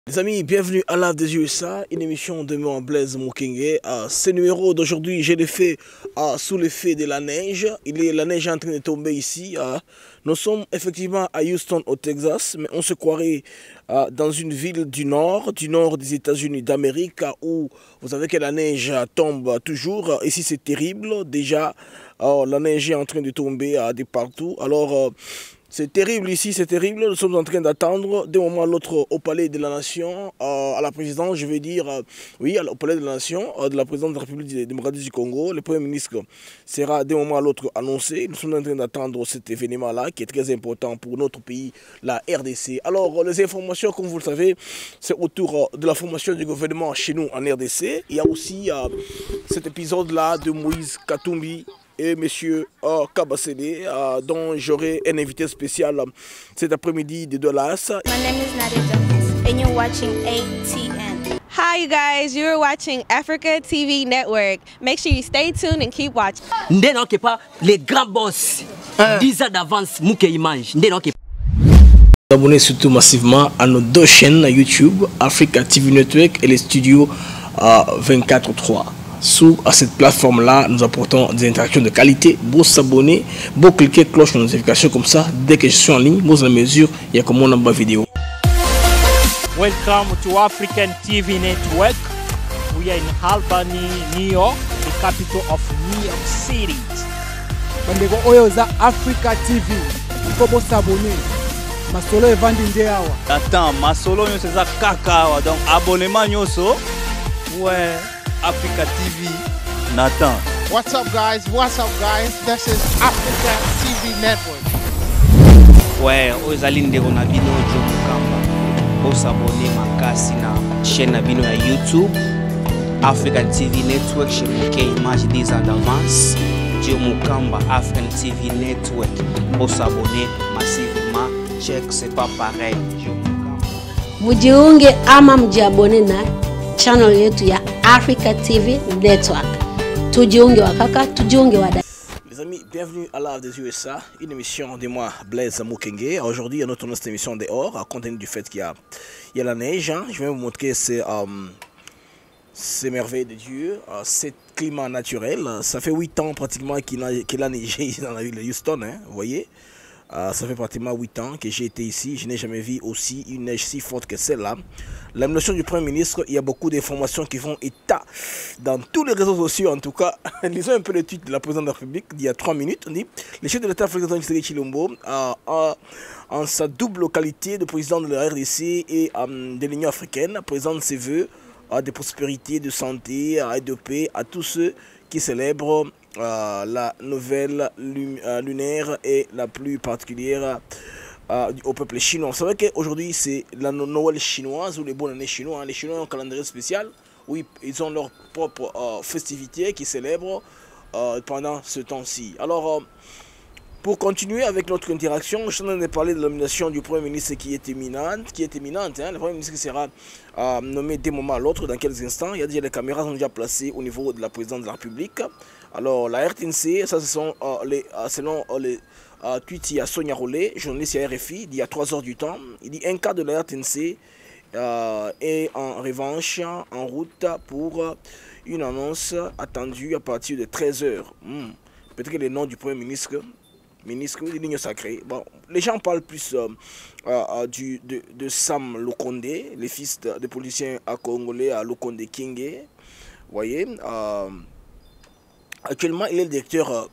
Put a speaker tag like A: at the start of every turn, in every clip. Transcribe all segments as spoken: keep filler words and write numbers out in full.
A: Les amis, bienvenue à Live des U S A, une émission de moi, Blaise Mokenge. Euh, ce numéro d'aujourd'hui, je l'ai fait euh, sous l'effet de la neige. Il est, la neige est en train de tomber ici. Euh, nous sommes effectivement à Houston, au Texas, mais on se croirait euh, dans une ville du nord, du nord des États-Unis d'Amérique, où vous savez que la neige tombe toujours. Ici, c'est terrible. Déjà, euh, la neige est en train de tomber euh, de partout. Alors, euh, c'est terrible ici, c'est terrible. Nous sommes en train d'attendre d'un moment à l'autre au palais de la Nation, euh, à la présidence, je vais dire, euh, oui, au palais de la Nation, euh, de la présidente de la République démocratique du Congo. Le Premier ministre sera d'un moment à l'autre annoncé. Nous sommes en train d'attendre cet événement-là qui est très important pour notre pays, la R D C. Alors, les informations, comme vous le savez, c'est autour de la formation du gouvernement chez nous en R D C. Il y a aussi euh, cet épisode-là de Moïse Katumbi et M. Uh, Kabasele, uh, dont j'aurai un invité spécial uh, cet après-midi de Dallas.
B: My name is Nadia Jones, and you're watching A T N.
C: Hi, you guys. You're watching Africa T V Network. Make sure you stay tuned and keep watching.
D: Ndé non pas les grands boss. dix ans d'avance, mouke mange. Ndé non
A: Abonnez surtout massivement à nos deux chaînes YouTube, Africa T V Network et les studios uh, vingt-quatre trois. Sous à cette plateforme là, nous apportons des interactions de qualité. Vous s'abonner, vous cliquez cloche de notification comme ça. Dès que je suis en ligne, vous en mesure, il y a comme mon bas vidéo.
E: Welcome to African T V Network. We are in Albany, New York, the capital of New York City.
F: Bandeko oyo za Africa T V. Faut vous s'abonner. Masolo evandi nde awa.
G: Attends, masolo nyo c'est ça kaka awa. Donc abonnement nyoso. Ouais. Africa T V, Nathan.
H: What's up, guys? What's up, guys? This is Africa T V Network.
I: Ouais, ozali ndeko na bino Joe Mukamba. Bo s'abonner makasi na chaîne na bino ya YouTube, African T V Network. Chez Mouke Image dix ans d'avance. Joe Mukamba, African T V Network. Bo s'abonner massivement. Check, c'est pas pareil. Joe Mukamba.
J: Mujiunge ama mjiabone na channel yetu ya Africa T V Network. Tujiunge wakaka, tujiunge wada.
A: Les amis, bienvenue à Live des U S A, une émission de moi, Blaise Mokenge. Aujourd'hui, notre notre émission dehors, à compte tenu du fait qu'il y a, il y a la neige. Hein. Je vais vous montrer ces, um, ces merveilles de Dieu, uh, ce climat naturel. Ça fait huit ans pratiquement qu'il a, qu'il a neigé ici dans la ville de Houston, hein, vous voyez. Uh, ça fait pratiquement huit ans que j'ai été ici. Je n'ai jamais vu aussi une neige si forte que celle-là. La notion du Premier ministre, il y a beaucoup d'informations qui font état dans tous les réseaux sociaux. En tout cas, lisons un peu le tweet de la présidente de la République d'il y a trois minutes. On dit le chef de l'État africain Tshisekedi Tshilombo, euh, euh, en sa double qualité de président de la R D C et euh, de l'Union africaine, présente ses voeux euh, de prospérité, de santé euh, et de paix à tous ceux qui célèbrent Euh, la nouvelle euh, lunaire et la plus particulière euh, au peuple chinois. Vous savez qu'aujourd'hui c'est la Noël chinoise ou les bonnes années chinois. Hein. Les Chinois ont un calendrier spécial où ils ont leur propre euh, festivité qui célèbrent euh, pendant ce temps-ci. Alors euh, pour continuer avec notre interaction, je suis en train de parler de la nomination du Premier ministre qui est éminente, qui est éminente. Hein. Le Premier ministre qui sera euh, nommé d'un moment à l'autre, dans quelques instants. Il y a déjà les caméras sont déjà placées au niveau de la présidence de la République. Alors la R T N C, ça ce sont euh, les, euh, selon euh, les euh, tweets, il y a Sonia Rollet, journaliste à R F I, il y a trois heures du temps. Il dit un cas de la R T N C euh, est en revanche en route pour une annonce attendue à partir de treize heures. Hmm. Peut-être que le nom du Premier ministre, ministre des lignes sacrées. Bon, les gens parlent plus euh, euh, du, de, de Sam Lukonde, le fils de, de politicien à congolais à Lukonde Kingé. Vous voyez euh, actuellement, il est le directeur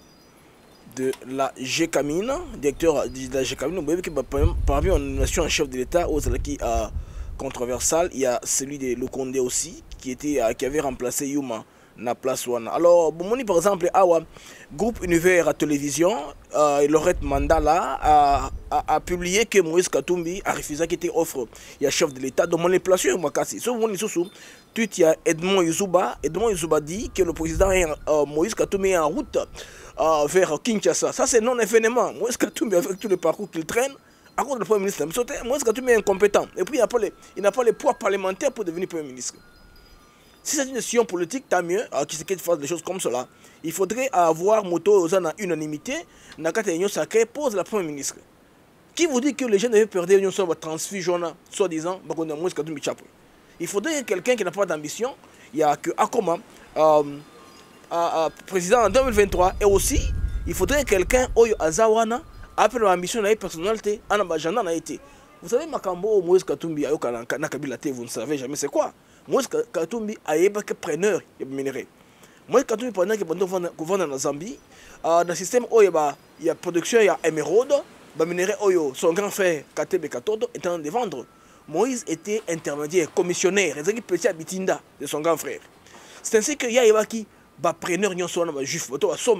A: de la G C A M I N, directeur de la G C A M I N. Vous voyez que parmi les nations en chef de l'État, aux qui a controversal, il y a celui de Lukonde aussi, qui, était, qui avait remplacé Yuma na place wana. Alors, bon, par exemple, Awa, groupe Univers à télévision, euh, Laurette Mandala a, a, a publié que Moïse Katumbi a refusé qu'il était offre. Il y a chef de l'État, donc on les place sur Makassi. Sauf que tout il y a Edmond Yuzuba. Edmond Yuzuba dit que le président est, euh, Moïse Katumbi est en route euh, vers Kinshasa. Ça, c'est non-événement. Moïse Katumbi, avec tout le parcours qu'il traîne, à cause du Premier ministre, Moïse Katumbi est incompétent. Et puis, il n'a pas, pas les poids parlementaires pour devenir Premier ministre. Si c'est une décision politique, tant mieux, euh, qui se fasse des choses comme cela. Il faudrait avoir moto aux unanimité, Nakata Union Sacré pose la Premier ministre. Qui vous dit que les jeunes devaient perdre une sorte de transfusion, soi-disant, il faudrait quelqu'un qui n'a pas d'ambition. Il y a que Akoma, euh, euh, président en deux mille vingt-trois, et aussi, il faudrait quelqu'un, Oyo Azawana, après l'ambition de la personnalité, en Abajana n'a été. Vous savez, Makambo, Moïse Katumbi, vous ne savez jamais c'est quoi. Moïse Katumbi a été preneur de minerais. Moïse Katumbi, pendant qu'il vend en Zambie, dans le système, il y a production, il y a émeraude. Son grand frère Katebe Katodo était en train de vendre. Moïse était intermédiaire, commissionnaire, il était petit à Bitinda de son grand frère. C'est ainsi qu'il y a qui preneur de juif,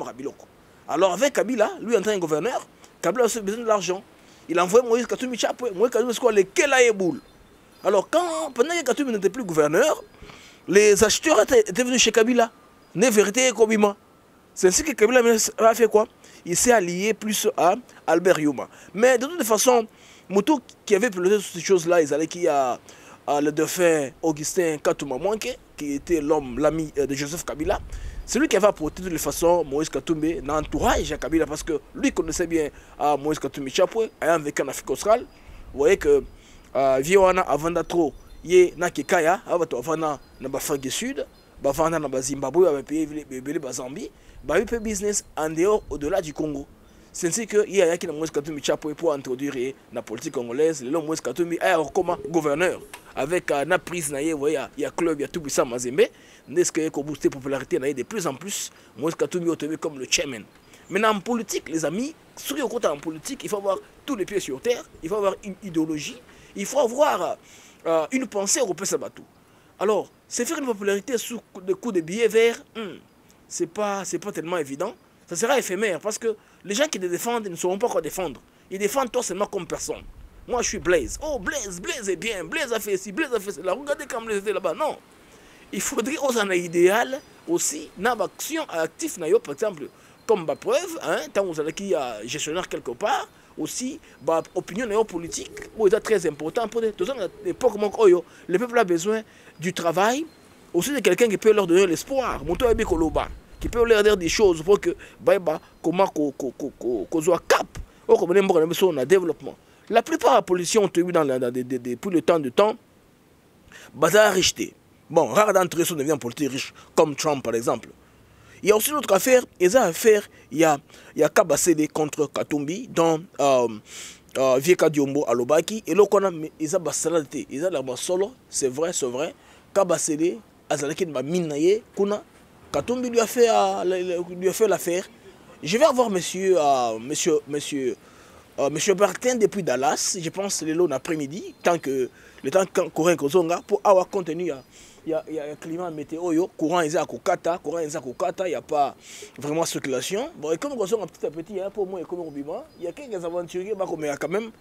A: alors avec Kabila, lui en tant que gouverneur, Kabila a besoin de l'argent. Il a envoyé Moïse Katumbi Chapwe, Moïse Katumbi c'est quoi les Kelaïeboul. Alors quand, pendant que Katumbi n'était plus gouverneur, les acheteurs étaient venus chez Kabila, ne vérité et Kobima. C'est ainsi que Kabila a fait quoi? Il s'est allié plus à Albert Yuma. Mais de toute façon, Moutou qui avait piloté toutes ces choses-là, ils allaient qu'il y a le défunt Augustin Katouma Mwanke, qui était l'homme, l'ami de Joseph Kabila. C'est lui qui avait apporté de toute façon Moïse Katumbi dans l'entourage à Kabila, parce que lui connaissait bien uh, Moïse Katumbi Chapwe, ayant vécu en Afrique australe. Vous voyez que Viwana avant d'être yé na Kikaya, avant d'être dans l'Afrique du Sud, avant d'être dans Zimbabwe, avec le Zambie. Bah, il fait business en dehors, au-delà du Congo. C'est ainsi qu'il y a qui Moïse Katumbi Chapwe pour introduire la politique congolaise. Le Moïse Katumbi est comme gouverneur. Avec la prise, il y a un club, il y a tout ça, Mazembe. N'est-ce qu'il y a booster la popularité de plus en plus. Moïse Katumbi est comme le chairman. Maintenant, en politique, les amis, sur le côté en politique, il faut avoir tous les pieds sur terre. Il faut avoir une idéologie. Il faut avoir euh, une pensée européenne Sabatou. Alors, c'est faire une popularité sous des coups de billets verts. Hmm. C'est pas, c'est pas tellement évident. Ça sera éphémère parce que les gens qui te défendent ils ne sauront pas quoi défendre. Ils défendent toi seulement comme personne. Moi je suis Blaise. Oh Blaise, Blaise est bien. Blaise a fait ci, Blaise a fait cela. Regardez comme Blaise était là-bas. Non. Il faudrait aux un idéal aussi, dans l'action active, par exemple, comme ma preuve, hein, tant vous avez qui a gestionnaire quelque part, aussi, bah, opinion politique, c'est très important pour les l'époque où le peuple a besoin du travail, aussi de quelqu'un qui peut leur donner l'espoir. Mon toit est Koloba. Qui peut leur dire des choses pour que bah comment qu'on soit cap ou comme on a développement. La plupart de la pollution ont eu dans depuis le temps de temps bazar richeté. Bon, rare d'entre eux sont devenus politiques riches comme Trump par exemple. Il y a aussi d'autres affaires, et ça affaire il y a il y a Kabasele contre Katumbi dans euh, euh, Vieka Diombo à Lobaki et là qu'on a ils a basalate, ils a la solo, c'est vrai, c'est vrai. Kabasele azalaki ma minaye kuna Katumbi lui a fait, euh, lui a fait l'affaire. Je vais avoir monsieur, euh, monsieur, monsieur, euh, monsieur Bertin depuis Dallas, je pense, le long après-midi, tant que le temps courant Kozonga, pour avoir contenu, il y a, il y a un climat météo, courant est à Kokata, courant est à Kokata, il n'y a pas vraiment circulation. Bon, et comme Kozonga petit à petit, pour moi, comme Robima, il y a quelques aventuriers, mais il y a quand même,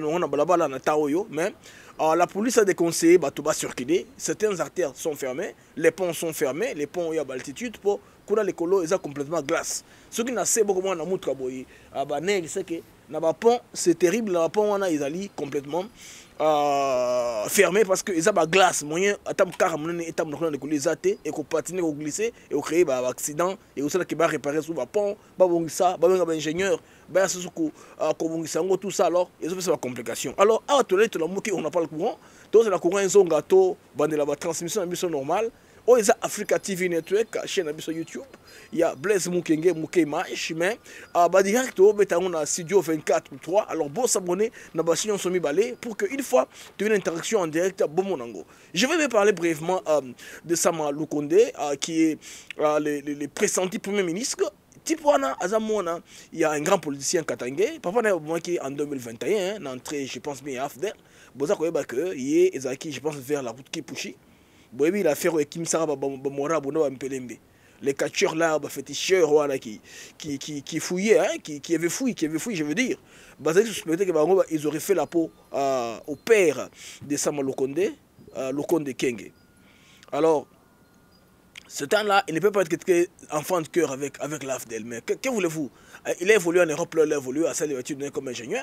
A: mais euh, la police a déconseillé bah, tout va circuler, certaines artères sont fermées, les ponts sont fermés, les ponts il y a d'altitude pour que les colos ils ont complètement glace. Ce qui n'a pas beaucoup moins dans moutre boy, ah bah neige c'est que na ba pont c'est terrible, na pont on a ils allient complètement euh, fermé parce que ils ont la glace, moyen atam car mon état mon de coller zaté et qu'on patiner ou glisser et on créer bah accident et aussi là qui va réparer sous ba pont, ba bon ça, ba ben ingénieur, ba c'est ce que ko bon ça tout ça alors ils ont fait la complication. Alors à toilette la moqué on n'a pas le courant, donc la courant ils ont gâteau, bande la transmission en mission normale. Oh, il y a Africa T V Network, chaîne sur YouTube. Il y a Blaise Mukenge, Muke Image, mais à bas direct, on a Studio vingt-quatre ou trois. Alors, bon s'abonner, na basi on somi balé pour qu'une fois tu aies une interaction en direct à Bomonango. Je vais me parler brièvement euh, de Sama Lukonde, euh, qui est euh, le, le, le pressenti premier ministre. Tipwana, Azamona, il y a un grand politicien katangé. Papa n'a pas qui en deux mille vingt et un, entré, je pense bien à Afder. Boza Koyeba que, il est Ezaki, je pense vers la route qui Pushi. Boyebi il a fait Kim Saraba Bamora Bono Mpelembe. Les catcheurs là, les féticheurs voilà, qui, qui, qui, qui fouillaient, hein, qui, qui avaient fouillé, qui avaient fouillé, je veux dire. Bazali suspectait qu'ils auraient fait la peau euh, au père de Sama Lukonde, euh, Lukonde Kenge. Alors, ce temps-là, il ne peut pas être enfant de cœur avec, avec l'A F D L. Mais que, que voulez-vous? Il a évolué en Europe, là, il a évolué à celle d'études comme ingénieur.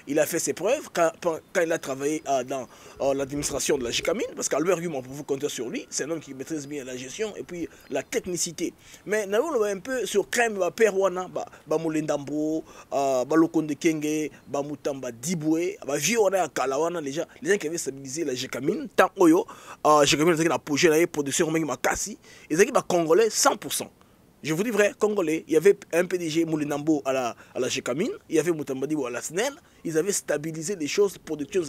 A: il a fait ses preuves quand, quand il a travaillé euh, dans euh, l'administration de la Gécamine, parce qu'Albert Guim, on peut vous compter sur lui, c'est un homme qui maîtrise bien la gestion et puis la technicité. Mais nous avons un peu sur Crème, Perouana, Mulendambo, Balokonde Kenge, Mutamba Diboué, Viona Kalawana, les gens qui avaient stabilisé la Gécamine, tant Oyo, Gécamine a apogé la production Makassi, ils étaient congolais cent pour cent. Je vous dis vrai, Congolais, il y avait un P D G Moulinambo à la, à la Gécamine, il y avait Moutamba Dibo à la S N E L, ils avaient stabilisé les choses, production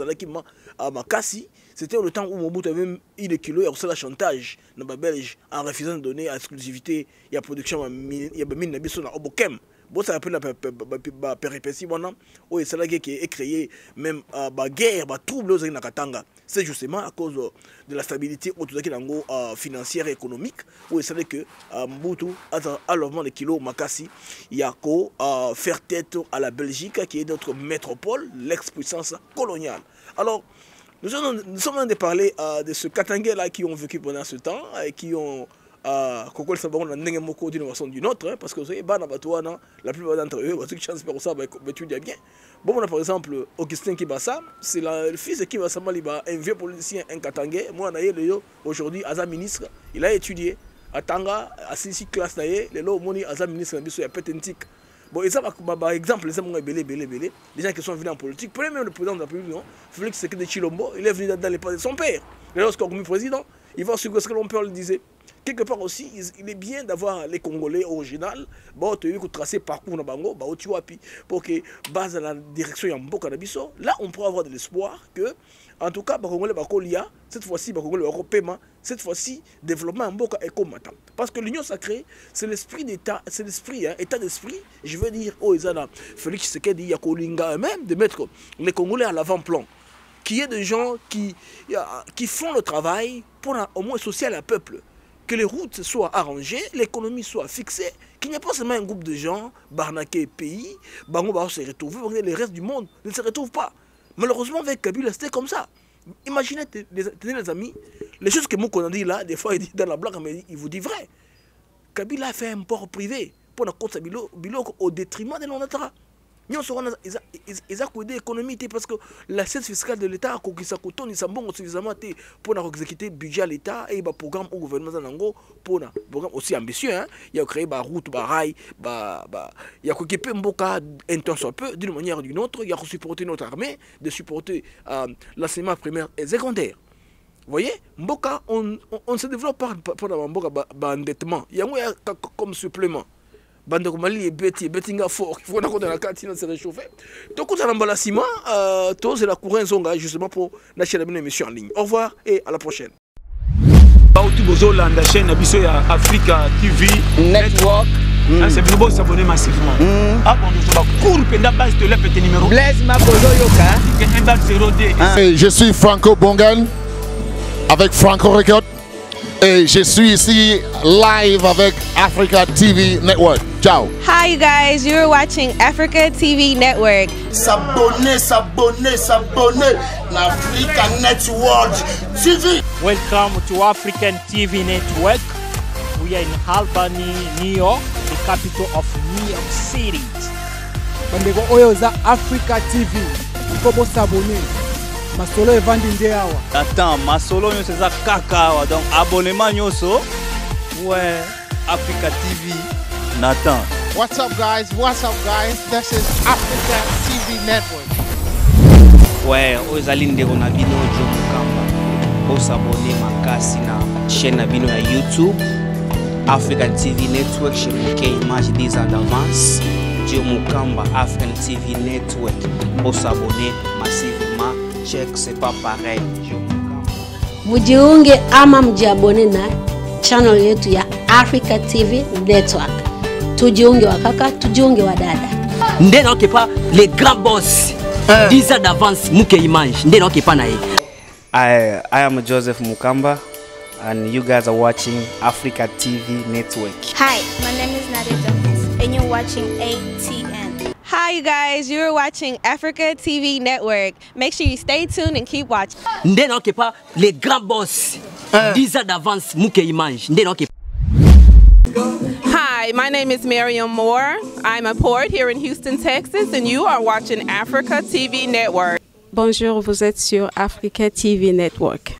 A: à Makassi. C'était le temps où Mobutu avait eu le kilo et reçu la chantage dans les Belges en refusant de donner à l'exclusivité et à la production il y a mine na Obokem. Bon, ça rappelle la péripétie où c'est là qui est créé même la guerre, la trouble aux Nakatanga. C'est justement à cause de la stabilité financière et économique où il savait que Mobutu a l'enlèvement de kilos Makassi, il y a qu'à faire tête à la Belgique qui est notre métropole, l'ex-puissance coloniale. Alors, nous sommes, nous sommes en train de parler euh, de ce Katangais-là qui ont vécu pendant ce temps et qui ont Kokol Sabon d'une façon ou d'une autre, hein, parce que vous savez, la plupart d'entre eux, ceux qui chancent pour ça, tu dis bien. Bon, on a par exemple Augustin Kibasa, c'est le fils de Kibasa Maliba, un vieux politicien, un Katangais. Moi, aujourd'hui, Aza ministre, il a étudié à Tanga, à six classes, le lot moni Aza ministre, il y a pétentique. Bon, et ça, par exemple, les gens belé, belé, belé, les gens qui sont venus en politique, prenez même le président de la République, Félix Sekedi Chilombo, il est venu dans les pas de son père. Et lorsqu'on est président, il va sur ce que l'on peut le dire. Quelque part aussi, il est bien d'avoir les Congolais originaux. Bon, tu as tracé parcours dans Bango, bah, tu vois, pour que base à la direction y a beaucoup d'habisso. Là, on peut avoir de l'espoir que, en tout cas, Congolais Bakolia, cette fois-ci, Congolais européen, cette fois-ci, développement en Boka est combattant. Parce que l'union sacrée, c'est l'esprit d'État, c'est l'esprit, hein, état d'esprit. Je veux dire, oh, Izana, Félix Tshisekedi, Yakolinga, même de mettre les Congolais à l'avant-plan. Qu'il y ait des gens qui, qui font le travail pour un, au moins social à peuple. Que les routes soient arrangées, l'économie soit fixée, qu'il n'y ait pas seulement un groupe de gens, Barnaké pays, Bango Baro se retrouve, les restes du monde ne se retrouvent pas. Malheureusement, avec Kabila, c'était comme ça. Imaginez, les, les amis, les choses que Moukon a dit là, des fois il dit dans la blague, mais il vous dit vrai. Kabila a fait un port privé pour la côte Biloko au détriment de l'Onatra. Ils ont coûté l'économie parce que l'assiette fiscale de l'État a suffisamment pour exécuter le budget de l'État et le programme au gouvernement pour un programme aussi ambitieux. Hein. Il a créé des routes, des rails, il a occupé un temps soit peu d'une manière ou d'une autre. Il a supporté notre armée, de supporter euh, l'enseignement primaire et secondaire. Vous voyez, Mboka, on, on, on se développe par, par, par Mboka endettement. Il y a comme supplément. Bande Mali et Betty, Bettinga fort, il faut qu'on ait la cantine se réchauffer. Donc, on a un balassement, tout c'est la couronne zonga justement pour lâcher la émission en ligne. Au revoir et à la prochaine.
K: La chaîne Africa T V Network. C'est bien de s'abonner massivement.
L: Je suis Franco Bongan avec Franco Record. Et je suis ici live avec Africa T V Network. Ciao.
C: Hi you guys, you're watching Africa T V Network.
M: S'abonner, s'abonner, s'abonner. Africa Network T V.
E: Welcome to African T V Network. We are in Albany, New York, the capital of New York City.
F: Bandeko oyo za Africa T V. Kobo s'abonner. Masolo evandi nde awa.
G: Attends, masolo nyo seza kaka awa. Donc abonnement nyoso. Ouais, Africa T V. Nathan.
H: What's up guys? What's up guys? This is Africa T V Network.
I: Ouais, ozali ndeko na bino jo mukamba. Bo s'abonner makasi na chaîne na bino ya YouTube. African T V Network chez Mouké Image des en d'avance. Jo mukamba African T V Network. Bo s'abonner massivement. Check, c'est pas pareil.
J: Mujiunge ama mjiabone na channel yetu ya Africa T V Network. Tujiunge wa kaka, tujiunge wa dada.
D: Nde na okepa les grands boss. dix ans d'avance Mouké Image. Nde na okepa na ye.
I: I I am Joseph Mukamba and you guys are watching Africa T V Network.
B: Hi, my name is Nadia Jones and you're watching A T N.
C: Hi you guys, you're watching Africa T V Network. Make sure you stay tuned and keep watching.
D: Nde na okepa les grands boss. dix ans d'avance Mouké Image. Nde na okepa.
N: Hi, Hi, my name is Miriam Moore. I'm a poet here in Houston, Texas, and you are watching Africa T V Network.
O: Bonjour, vous êtes sur Africa T V Network.